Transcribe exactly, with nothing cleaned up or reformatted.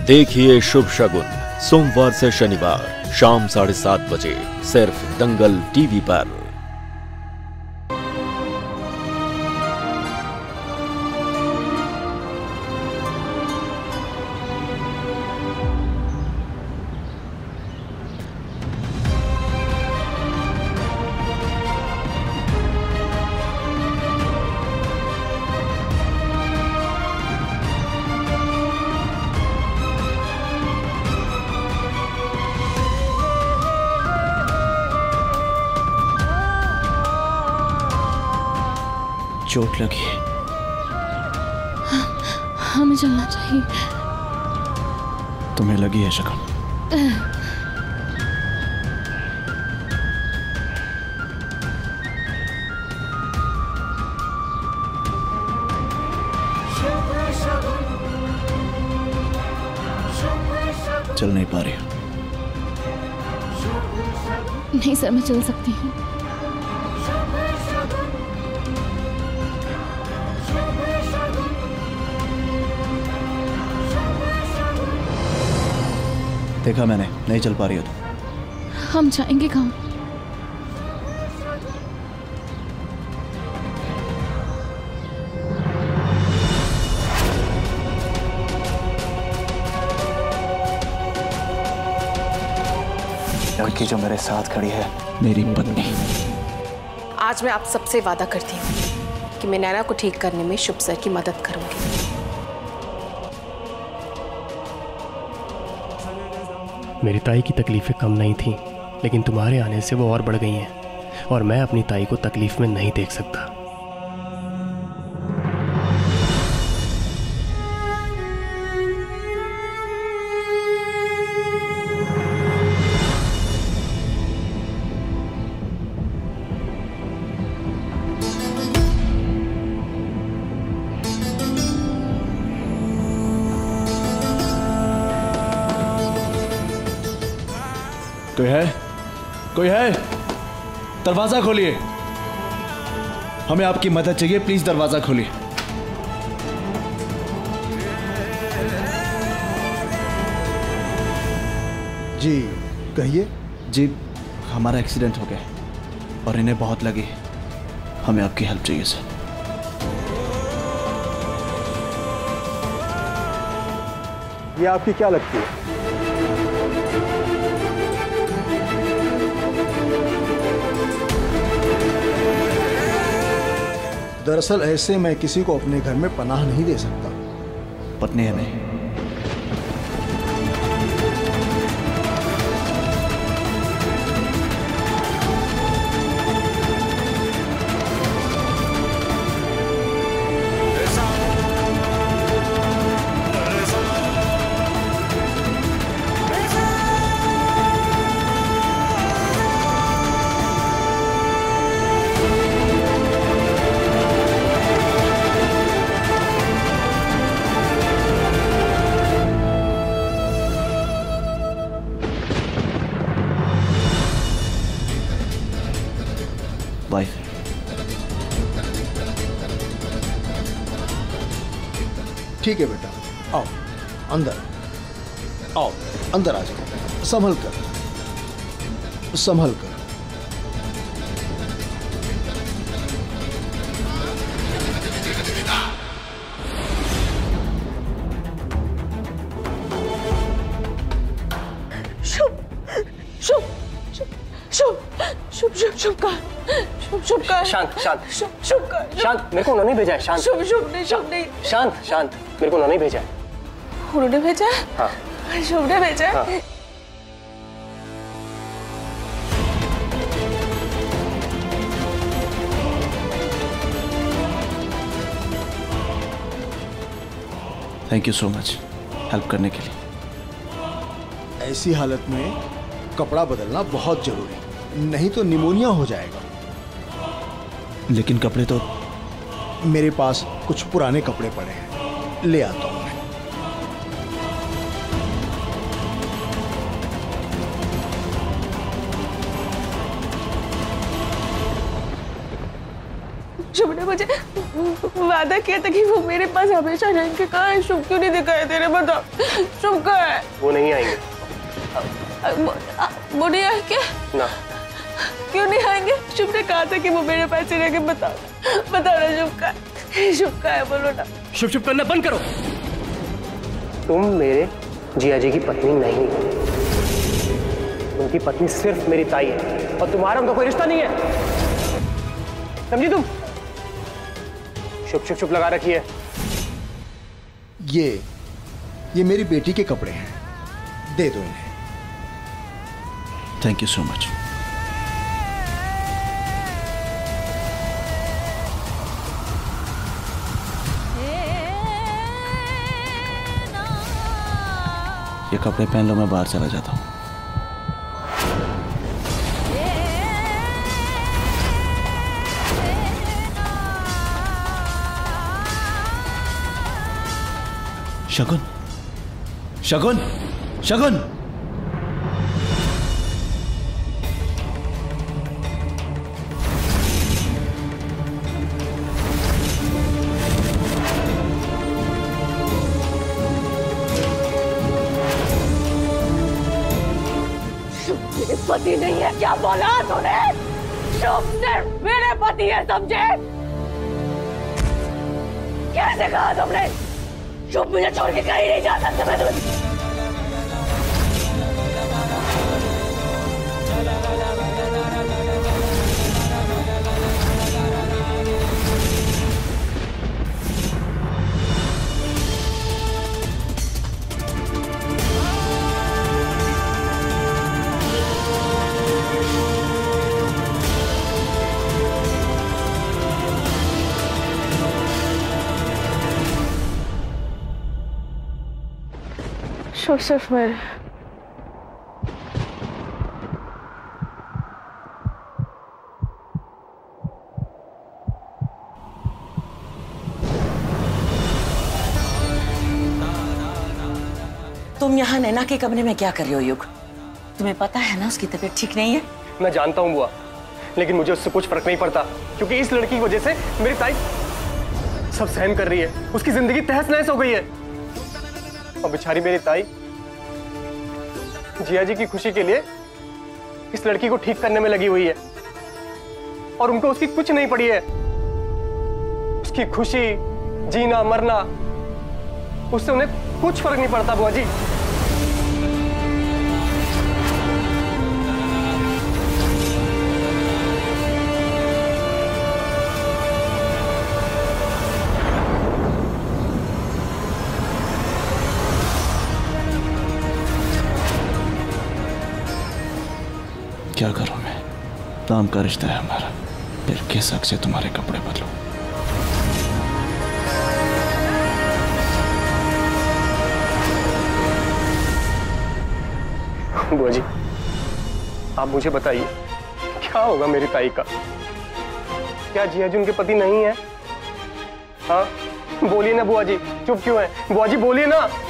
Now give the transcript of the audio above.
देखिए शुभ शगुन सोमवार से शनिवार शाम साढ़े सात बजे सिर्फ दंगल टीवी पर। चोट लगी है। हाँ, हमें चलना चाहिए। तुम्हें लगी है शगुन? चल नहीं पा रही हो? नहीं सर, मैं चल सकती हूँ। देखा मैंने, नहीं चल पा रही हो तुम। हम जाएंगे कहाँ? लड़की जो मेरे साथ खड़ी है मेरी पत्नी। आज मैं आप सबसे वादा करती हूँ कि मैं नैना को ठीक करने में शुभ सर की मदद करूंगी। मेरी ताई की तकलीफें कम नहीं थीं, लेकिन तुम्हारे आने से वो और बढ़ गई हैं और मैं अपनी ताई को तकलीफ में नहीं देख सकता। कोई है? कोई है? दरवाजा खोलिए, हमें आपकी मदद चाहिए। प्लीज दरवाजा खोलिए। जी कहिए। जी हमारा एक्सीडेंट हो गया और इन्हें बहुत लगी, हमें आपकी हेल्प चाहिए सर। ये आपकी क्या लगती है? दरअसल ऐसे मैं किसी को अपने घर में पनाह नहीं दे सकता। पत्नी है नहीं। ठीक है बेटा, आओ अंदर आओ, अंदर आ जाओ। संभल कर, संभल कर। शुभ शुभ शुभ शुभ शुभ शुभ का शुभ शुभ का शांत शांत शुभ शुभ का शांत। मेरे को उन्होंने भेजा है। शांत। शुभ शुभ नहीं, शुभ नहीं। शांत शांत। मेरे को उन्होंने भेजा है। उन्होंने भेजा? हाँ। शुभ ने भेजा? हाँ। Thank you so much help करने के लिए। ऐसी हालत में कपड़ा बदलना बहुत जरूरी, नहीं तो निमोनिया हो जाएगा। लेकिन कपड़े तो मेरे पास कुछ पुराने कपड़े पड़े हैं, ले आता हूं मैं। शुभ ने मुझे वादा किया था कि वो मेरे पास हमेशा रहेंगे। कहाँ है शुभ? क्यों नहीं दिखाई दे रहे? बताओ शुभ कहाँ है? वो नहीं आएंगे। वो, वो नहीं आएंगे ना। क्यों नहीं आएंगे? शुभ ने कहा था कि वो मेरे पास ही रहेंगे। बताओ बताओ ना शुभ का शुभ का है, बोलो ना। शुभ शुभ करना बंद करो। तुम मेरे जिया जी की पत्नी नहीं हो। उनकी पत्नी सिर्फ मेरी ताई है और तुम्हारा उनका कोई रिश्ता नहीं है, समझी तुम? शुभ शुभ शुभ लगा रखी है। ये ये मेरी बेटी के कपड़े हैं, दे दो इन्हें। Thank you so much. ये कपड़े पहन लो, मैं बाहर चला जाता हूँ। शगुन, शगुन, शगुन। मेरे पति नहीं है, क्या बोला तूने? शुभ सिर्फ मेरे पति है, समझे? कैसे कहा तुमने? शुभ मुझे छोड़ के कहीं नहीं जा सकता। मैं तुम्हें शुभ सिर्फ मेरे तुम यहाँ नैना के कमरे में क्या कर रहे हो युग? तुम्हें पता है ना उसकी तबीयत ठीक नहीं है। मैं जानता हूँ बुआ, लेकिन मुझे उससे कुछ फर्क नहीं पड़ता, क्योंकि इस लड़की की वजह से मेरी ताई सब सहन कर रही है। उसकी जिंदगी तहस नहस हो गई है और बेचारी मेरी ताई जिया जी की खुशी के लिए इस लड़की को ठीक करने में लगी हुई है और उनको उसकी कुछ नहीं पड़ी है। उसकी खुशी, जीना मरना, उससे उन्हें कुछ फर्क नहीं पड़ता बुआ जी। क्या करूं मैं? काम का रिश्ता है हमारा, फिर किस हक से तुम्हारे कपड़े बदलूं? बुआ जी, आप मुझे बताइए क्या होगा मेरी ताई का? क्या जिया जी उनके पति नहीं है? हाँ बोलिए ना बुआ जी, चुप क्यों है? बुआ जी बोलिए ना।